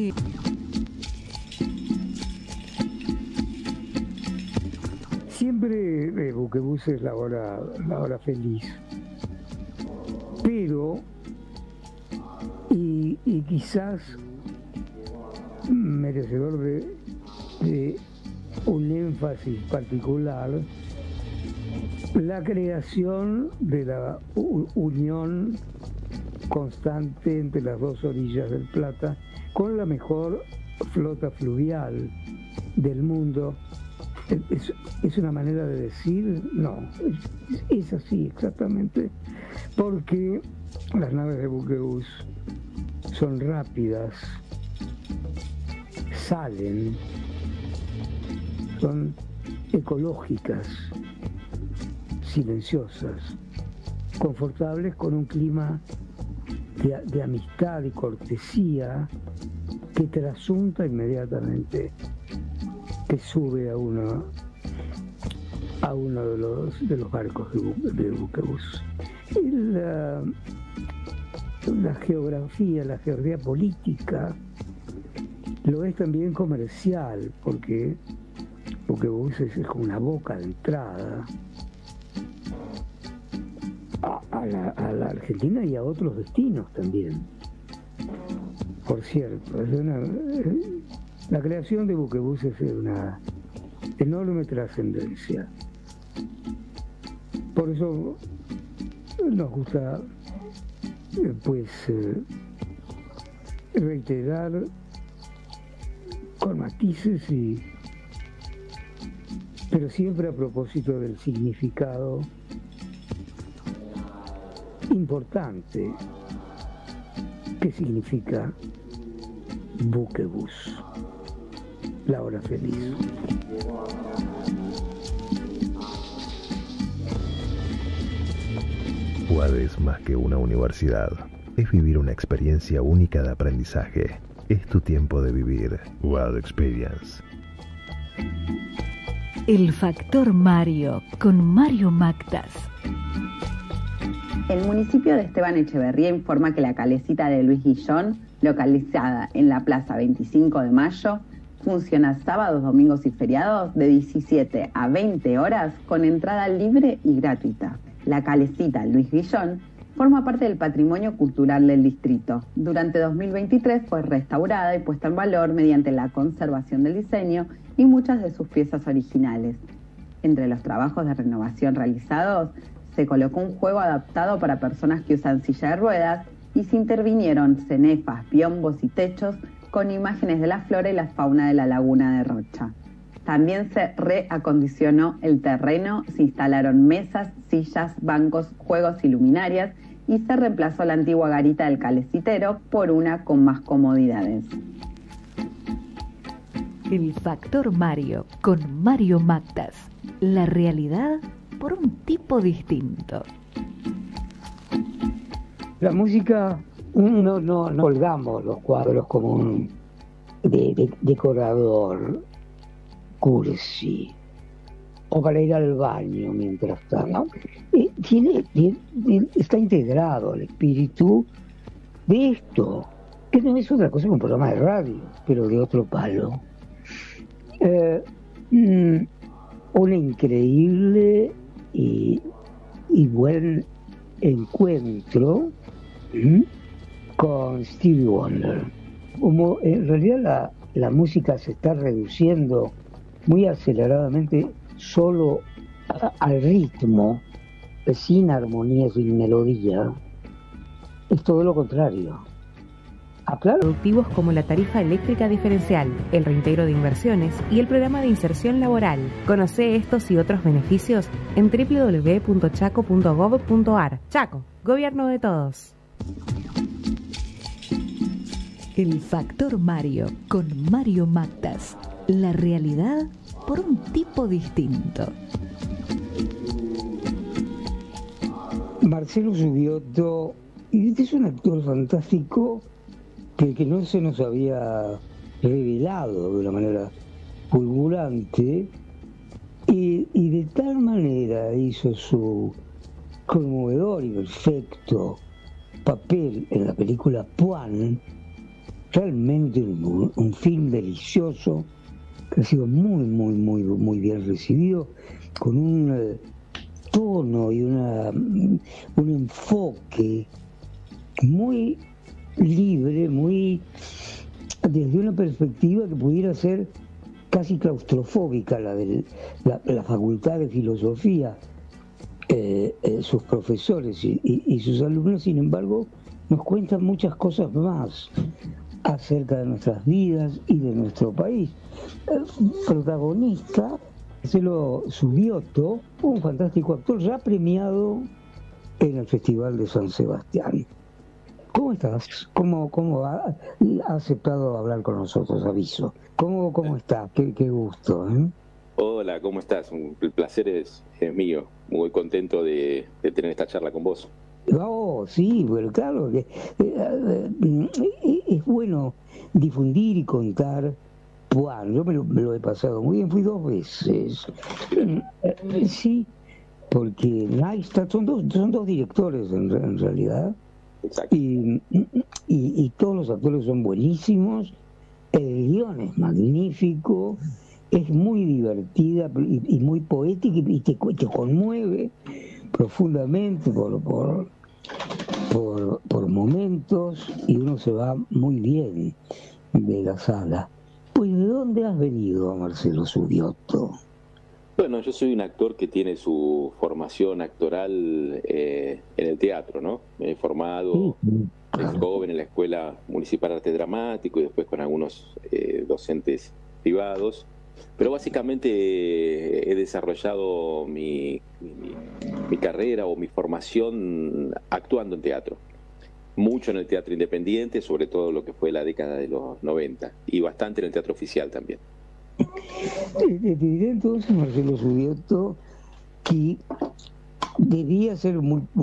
I: Siempre Buquebús es la hora feliz. Pero, y quizás merecedor de un énfasis particular, la creación de la unión constante entre las dos orillas del Plata con la mejor flota fluvial del mundo. ¿Es una manera de decir? No, es así exactamente, porque las naves de Buquebús son rápidas, salen, son ecológicas, silenciosas, confortables, con un clima de amistad y cortesía que trasunta inmediatamente, que sube a uno de los barcos de Buquebús. La geografía política lo es también comercial, porque Buquebús es como una boca de entrada a la Argentina y a otros destinos también. Por cierto, la creación de Buquebús es de una enorme trascendencia. Por eso nos gusta reiterar con matices, pero siempre a propósito del significado importante que significa Buquebús, la hora feliz.
N: UAD es más que una universidad, es vivir una experiencia única de aprendizaje. Es tu tiempo de vivir. UAD Experience.
K: El Factor Mario, con Mario Mactas.
L: El municipio de Esteban Echeverría informa que la calecita de Luis Guillón, localizada en la Plaza 25 de Mayo, funciona sábados, domingos y feriados de 17 a 20 horas con entrada libre y gratuita. La calecita Luis Guillón forma parte del patrimonio cultural del distrito. Durante 2023 fue restaurada y puesta en valor mediante la conservación del diseño y muchas de sus piezas originales. Entre los trabajos de renovación realizados, se colocó un juego adaptado para personas que usan silla de ruedas y se intervinieron cenefas, biombos y techos con imágenes de la flora y la fauna de la laguna de Rocha. También se reacondicionó el terreno, se instalaron mesas, sillas, bancos, juegos y luminarias y se reemplazó la antigua garita del calecitero por una con más comodidades.
K: El Factor Mario, con Mario Mactas. La realidad por un tipo distinto.
I: La música, no colgamos los cuadros como un decorador cursi o para ir al baño mientras está, ¿no? Está integrado al espíritu de esto, que no es otra cosa que un programa de radio, pero de otro palo. Un increíble y buen encuentro con Stevie Wonder. Como en realidad la música se está reduciendo muy aceleradamente solo al ritmo, sin armonía, sin melodía, es todo lo contrario. Claro.
E: Productivos como la tarifa eléctrica diferencial, el reintegro de inversiones y el programa de inserción laboral. Conoce estos y otros beneficios en www.chaco.gov.ar. Chaco, gobierno de todos.
K: El Factor Mario, con Mario Matas. La realidad por un tipo distinto.
I: Marcelo Subioto es un actor fantástico que no se nos había revelado de una manera fulgurante y de tal manera hizo su conmovedor y perfecto papel en la película Puan, realmente un film delicioso que ha sido muy bien recibido, con un tono y un enfoque muy libre, muy desde una perspectiva que pudiera ser casi claustrofóbica, la de la Facultad de Filosofía, sus profesores y sus alumnos. Sin embargo, nos cuentan muchas cosas más acerca de nuestras vidas y de nuestro país. El protagonista, Marcelo Subioto, un fantástico actor ya premiado en el Festival de San Sebastián. ¿Cómo estás? ¿Cómo ha aceptado hablar con nosotros? Aviso. ¿Cómo estás? Qué gusto, ¿eh?
O: Hola, ¿cómo estás? El placer es mío. Muy contento de tener esta charla con vos.
I: Oh, sí, pero claro que es bueno difundir y contar Puan. Yo me lo he pasado muy bien, fui 2 veces. Sí, porque Neistat son dos directores en realidad.
O: Exacto.
I: Y todos los actores son buenísimos, el guión es magnífico, es muy divertida y muy poética y te conmueve profundamente por momentos y uno se va muy bien de la sala. Pues ¿de dónde has venido, Marcelo Subioto?
O: Bueno, yo soy un actor que tiene su formación actoral en el teatro, ¿no? Me he formado desde joven en la Escuela Municipal de Arte Dramático y después con algunos docentes privados. Pero básicamente he desarrollado mi carrera o mi formación actuando en teatro. Mucho en el teatro independiente, sobre todo lo que fue la década de los 90, y bastante en el teatro oficial también.
I: Te diré entonces, Marcelo Subioto, que debía ser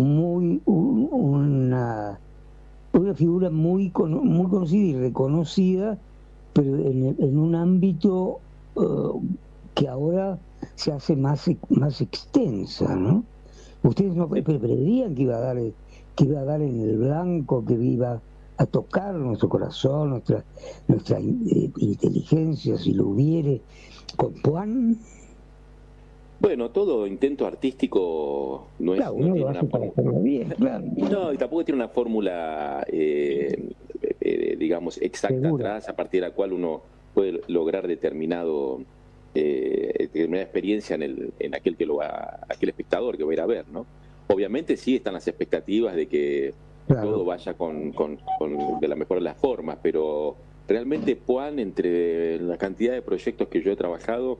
I: una figura muy conocida y reconocida, pero en un ámbito que ahora se hace más extensa, ¿no? Ustedes no preveían que iba a dar en el blanco, que iba a tocar nuestro corazón, nuestra inteligencia, si lo hubiere, con Puan.
O: Bueno, todo intento artístico no es...
I: Claro, uno lo hace para hacerlo bien, claro.
O: No, y tampoco tiene una fórmula, digamos, exacta atrás, a partir de la cual uno puede lograr determinada experiencia en aquel espectador que va a ir a ver, ¿no? Obviamente sí están las expectativas de que todo vaya de la mejor de las formas, pero realmente Puan, entre la cantidad de proyectos que yo he trabajado,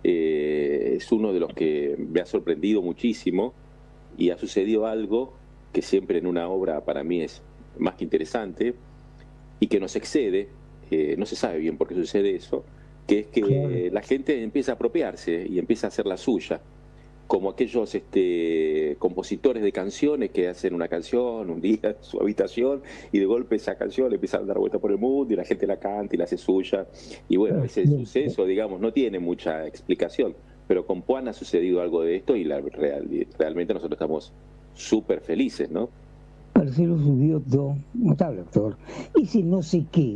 O: es uno de los que me ha sorprendido muchísimo, y ha sucedido algo que siempre en una obra para mí es más que interesante y que nos excede, no se sabe bien por qué sucede eso, que es que la gente empieza a apropiarse y empieza a hacer la suya, como aquellos compositores de canciones que hacen una canción un día en su habitación y de golpe esa canción le empieza a dar vuelta por el mundo y la gente la canta y la hace suya. Y bueno, ese suceso, digamos, no tiene mucha explicación, pero con Puan ha sucedido algo de esto y realmente nosotros estamos súper felices, ¿no?
I: Marcelo Subioto, notable actor, ese no sé qué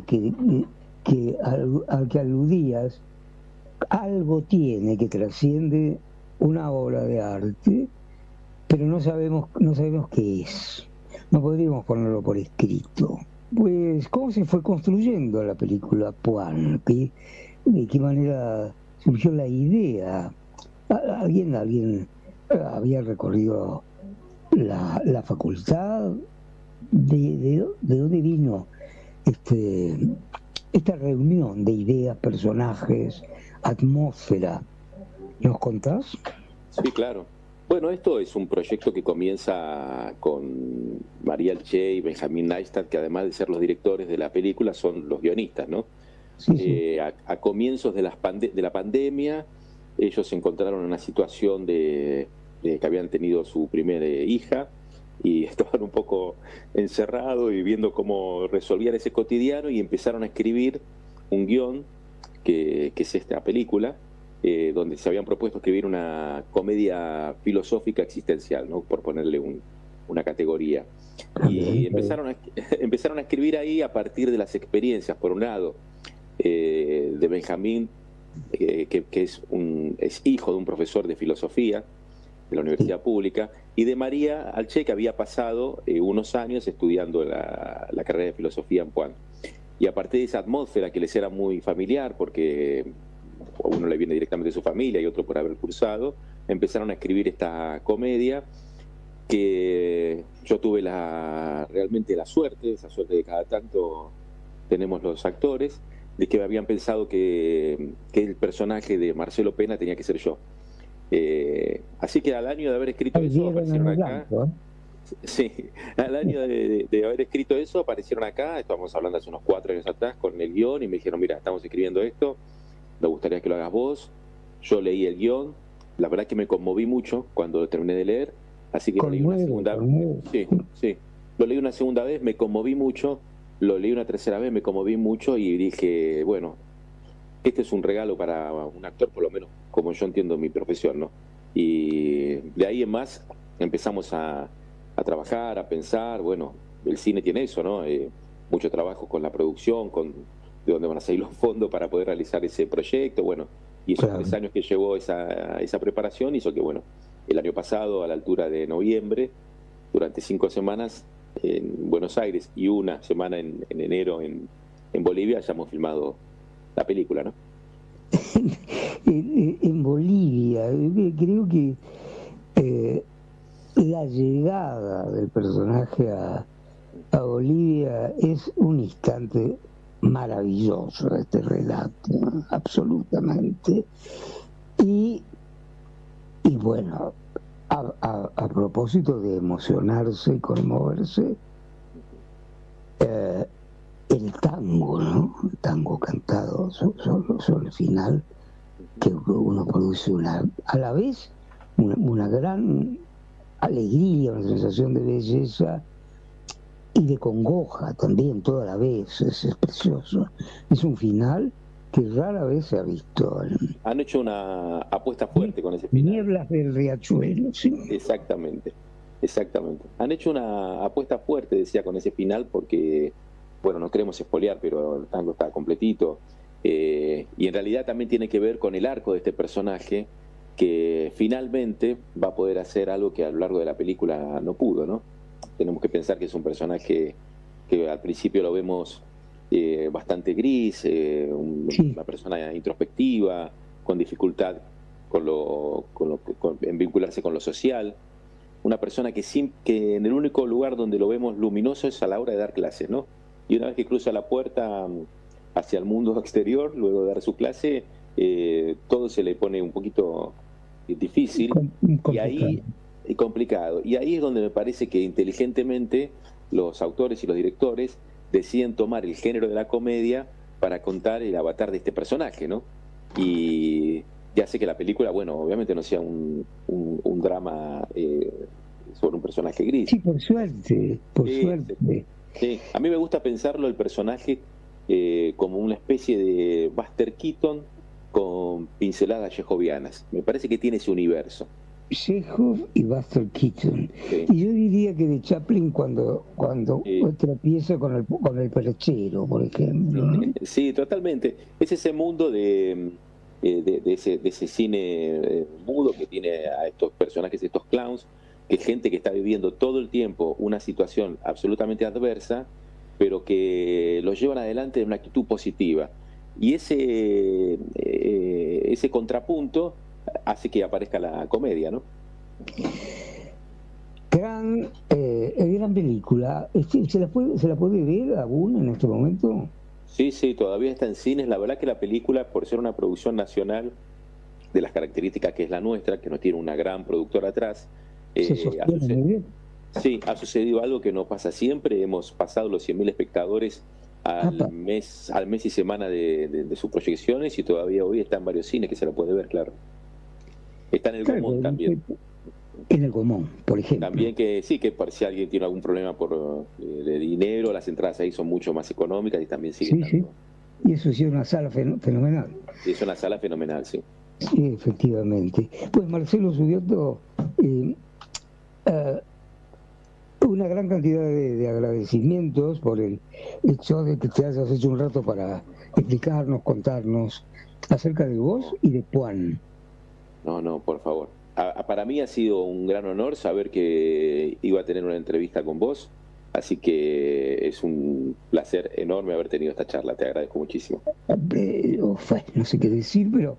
I: al que aludías, algo tiene que trasciende una obra de arte, pero no sabemos qué es. No podríamos ponerlo por escrito. Pues, ¿cómo se fue construyendo la película Puan? ¿De qué manera surgió la idea? ¿Alguien había recorrido la facultad? ¿De dónde vino esta reunión de ideas, personajes, atmósfera. ¿Nos contás?
O: Sí, claro. Bueno, esto es un proyecto que comienza con María Alche y Benjamín Neistat, que además de ser los directores de la película, son los guionistas, ¿no? Sí. A comienzos de la pandemia, ellos se encontraron en una situación de que habían tenido su primera hija y estaban un poco encerrados y viendo cómo resolvían ese cotidiano, y empezaron a escribir un guión que es esta película, donde se habían propuesto escribir una comedia filosófica existencial, ¿no? Por ponerle una categoría. Y empezaron a escribir ahí a partir de las experiencias, por un lado, de Benjamín, que es hijo de un profesor de filosofía de la Universidad Pública, y de María Alche, que había pasado unos años estudiando la carrera de filosofía en Puan. Y a partir de esa atmósfera que les era muy familiar, porque uno le viene directamente de su familia y otro por haber cursado, empezaron a escribir esta comedia, que yo tuve realmente esa suerte de cada tanto tenemos los actores, de que habían pensado que el personaje de Marcelo Pena tenía que ser yo. Así que al año de haber escrito eso, aparecieron acá. Sí, al año de haber escrito eso, aparecieron acá, estábamos hablando hace unos 4 años atrás, con el guión, y me dijeron, mira, estamos escribiendo esto, me gustaría que lo hagas vos. Yo leí el guión, la verdad que me conmoví mucho cuando lo terminé de leer, así que lo leí una segunda vez. Sí, lo leí una segunda vez, me conmoví mucho, lo leí una tercera vez, me conmoví mucho, y dije, bueno, este es un regalo para un actor, por lo menos como yo entiendo mi profesión, ¿no? Y de ahí en más empezamos a trabajar, a pensar. Bueno, el cine tiene eso, ¿no? Mucho trabajo con la producción, de dónde van a salir los fondos para poder realizar ese proyecto, bueno, y esos 3 años que llevó esa preparación hizo que, bueno, el año pasado, a la altura de noviembre, durante 5 semanas en Buenos Aires y una semana en enero en Bolivia, hayamos filmado la película, ¿no?
I: En Bolivia, creo que la llegada del personaje a Bolivia es un instante maravilloso de este relato, ¿no? Absolutamente. Y bueno, a propósito de emocionarse y conmoverse, el tango, ¿no? El tango cantado sobre el final, que uno produce a la vez una gran alegría, una sensación de belleza y de congoja también, toda la vez. Es precioso. Es un final que rara vez se ha visto.
O: Han hecho una apuesta fuerte con ese final.
I: Nieblas del Riachuelo, sí.
O: Exactamente. Han hecho una apuesta fuerte, decía, con ese final, porque, bueno, no queremos espolear, pero el tango está completito. Y en realidad también tiene que ver con el arco de este personaje, que finalmente va a poder hacer algo que a lo largo de la película no pudo, ¿no? Tenemos que pensar que es un personaje que al principio lo vemos bastante gris, una persona introspectiva, con dificultad en vincularse con lo social, una persona que en el único lugar donde lo vemos luminoso es a la hora de dar clases, ¿no? Y una vez que cruza la puerta hacia el mundo exterior, luego de dar su clase, todo se le pone un poquito difícil y complicado. Y ahí es donde me parece que inteligentemente los autores y los directores deciden tomar el género de la comedia para contar el avatar de este personaje, ¿no? Y ya sé que la película, bueno, obviamente no sea un drama sobre un personaje gris.
I: Sí, por suerte.
O: Sí. A mí me gusta pensarlo el personaje como una especie de Buster Keaton con pinceladas chejovianas. Me parece que tiene ese universo.
I: Chekhov y Buster Keaton. Sí. Y yo diría que de Chaplin cuando tropieza con el perchero, por ejemplo, ¿no?
O: Sí, totalmente. Es ese mundo de ese cine mudo que tiene a estos personajes, estos clowns, que es gente que está viviendo todo el tiempo una situación absolutamente adversa, pero que los llevan adelante de una actitud positiva. Y ese contrapunto hace que aparezca la comedia, ¿no?
I: gran película. ¿Se la puede ver aún en este momento?
O: Sí, todavía está en cines. La verdad que la película, por ser una producción nacional de las características que es la nuestra, que no tiene una gran productora atrás, ha sucedido algo que no pasa siempre. Hemos pasado los 100.000 espectadores al mes y semana de sus proyecciones, y todavía hoy está en varios cines que se la puede ver, claro. Está en el Gomón también.
I: En el Gomón, por ejemplo.
O: También que por si alguien tiene algún problema de dinero, las entradas ahí son mucho más económicas y también siguen dando.
I: Sí. Y eso sí es una sala fenomenal.
O: Es una sala fenomenal, sí.
I: Sí, efectivamente. Pues Marcelo Subioto, una gran cantidad de agradecimientos por el hecho de que te hayas hecho un rato para explicarnos, contarnos acerca de vos y de Puan.
O: No, por favor. Para mí ha sido un gran honor saber que iba a tener una entrevista con vos, así que es un placer enorme haber tenido esta charla, te agradezco muchísimo.
I: No sé qué decir, pero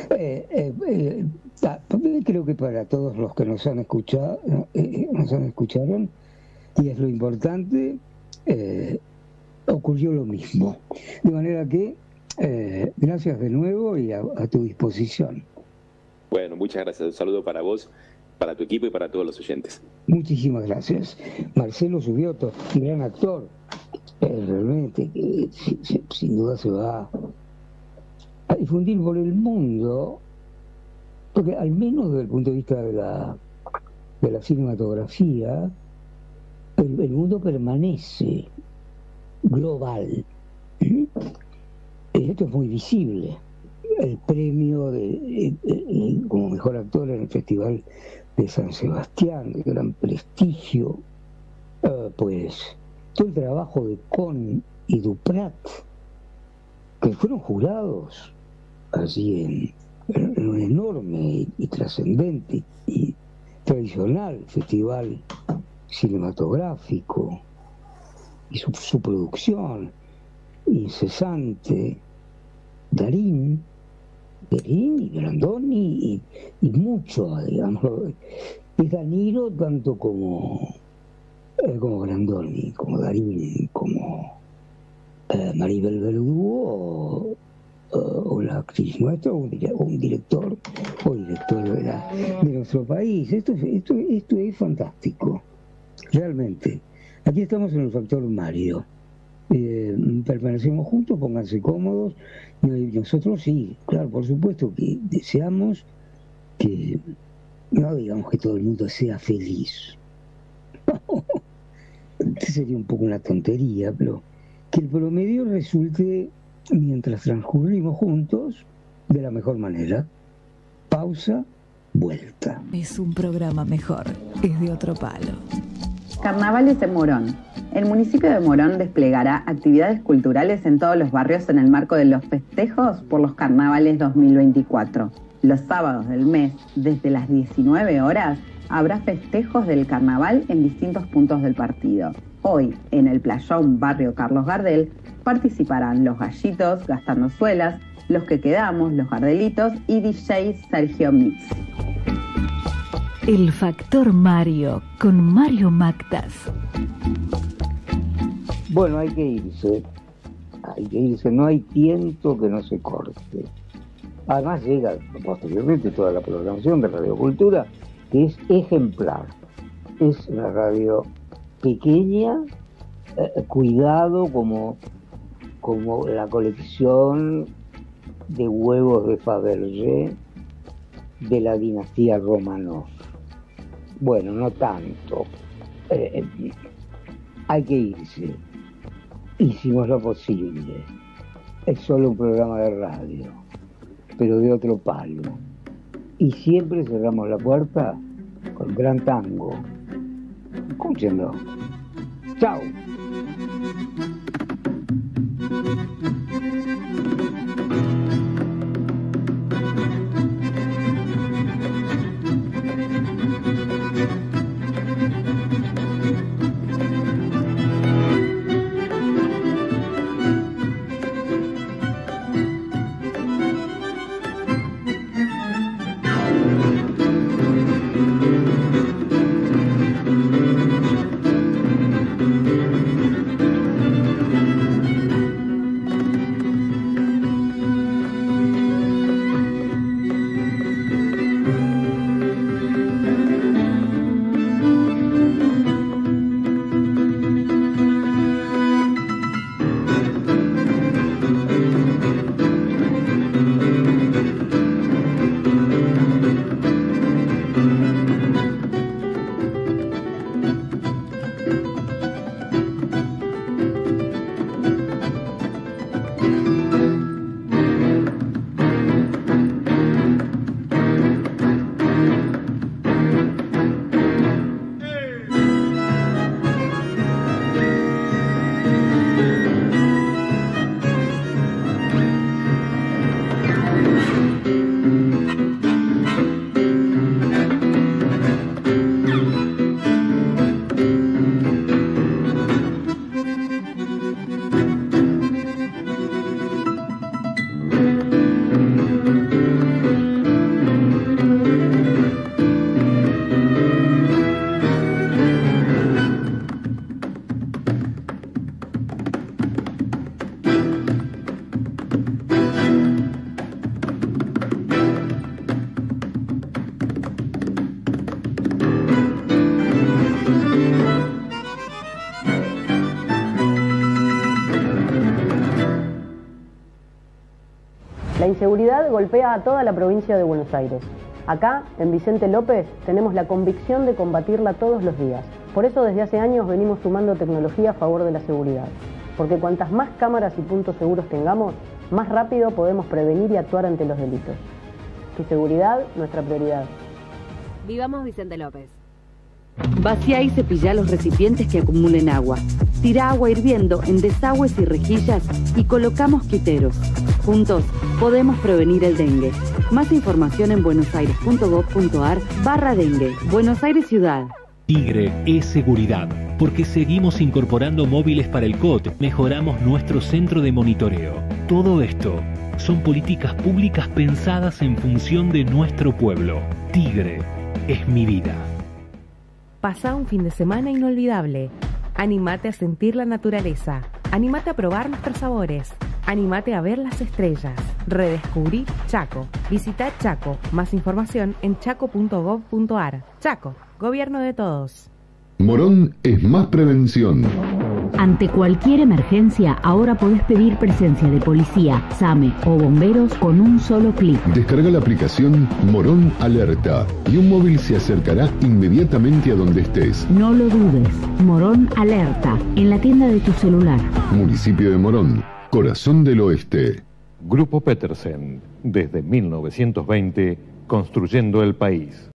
I: creo que para todos los que nos han escuchado, escucharon, y es lo importante, ocurrió lo mismo. De manera que, gracias de nuevo y a tu disposición.
O: Bueno, muchas gracias. Un saludo para vos, para tu equipo y para todos los oyentes.
I: Muchísimas gracias. Marcelo Subioto, gran actor, realmente, sin duda se va a difundir por el mundo, porque al menos desde el punto de vista de la cinematografía, el mundo permanece global. Esto es muy visible. El premio como mejor actor en el Festival de San Sebastián, de gran prestigio, pues todo el trabajo de Con y Duprat, que fueron jurados allí en un enorme y trascendente y tradicional festival cinematográfico, y su producción incesante, Darín y Brandoni y mucho, digamos, es Danilo tanto como Brandoni, como Darín, como Maribel Verdú o la actriz nuestra o un director de nuestro país. Esto es fantástico, realmente. Aquí estamos en el Factor Mario. Permanecemos juntos, pónganse cómodos. Nosotros sí, claro, por supuesto que deseamos que, no digamos que todo el mundo sea feliz. Sería un poco una tontería, pero que el promedio resulte, mientras transcurrimos juntos, de la mejor manera. Pausa, vuelta.
K: Es un programa mejor, es de otro palo.
L: Carnavales en Morón. El municipio de Morón desplegará actividades culturales en todos los barrios en el marco de los festejos por los Carnavales 2024. Los sábados del mes, desde las 19 horas, habrá festejos del carnaval en distintos puntos del partido. Hoy, en el Playón Barrio Carlos Gardel, participarán los Gallitos, Gastando Suelas, Los Que Quedamos, Los Gardelitos y DJ Sergio Mix.
K: El Factor Mario, con Mario Mactas.
I: Bueno, hay que irse, no hay tiento que no se corte. Además llega posteriormente toda la programación de Radio Cultura, que es ejemplar. Es una radio pequeña, cuidado como la colección de huevos de Fabergé de la dinastía Romanov. Bueno, no tanto. Hay que irse. Hicimos lo posible. Es solo un programa de radio, pero de otro palo. Y siempre cerramos la puerta con gran tango. Escúchenlo. Chao.
B: La inseguridad golpea a toda la provincia de Buenos Aires. Acá, en Vicente López, tenemos la convicción de combatirla todos los días. Por eso desde hace años venimos sumando tecnología a favor de la seguridad. Porque cuantas más cámaras y puntos seguros tengamos, más rápido podemos prevenir y actuar ante los delitos. Tu seguridad, nuestra prioridad.
C: Vivamos Vicente López.
D: Vacía y cepilla los recipientes que acumulen agua. Tira agua hirviendo en desagües y rejillas y coloca mosquiteros. Juntos podemos prevenir el dengue. Más información en buenosaires.gov.ar/dengue. Buenos Aires Ciudad.
H: Tigre es seguridad, porque seguimos incorporando móviles para el COT, mejoramos nuestro centro de monitoreo. Todo esto son políticas públicas pensadas en función de nuestro pueblo. Tigre es mi vida.
E: Pasá un fin de semana inolvidable. Anímate a sentir la naturaleza. Anímate a probar nuestros sabores. Anímate a ver las estrellas. Redescubrí Chaco. Visita Chaco. Más información en chaco.gov.ar. Chaco, gobierno de todos.
A: Morón es más prevención.
F: Ante cualquier emergencia, ahora podés pedir presencia de policía, SAME o bomberos con un solo clic.
A: Descarga la aplicación Morón Alerta y un móvil se acercará inmediatamente a donde estés.
F: No lo dudes. Morón Alerta, en la tienda de tu celular.
A: Municipio de Morón, corazón del oeste.
G: Grupo Petersen, desde 1920, construyendo el país.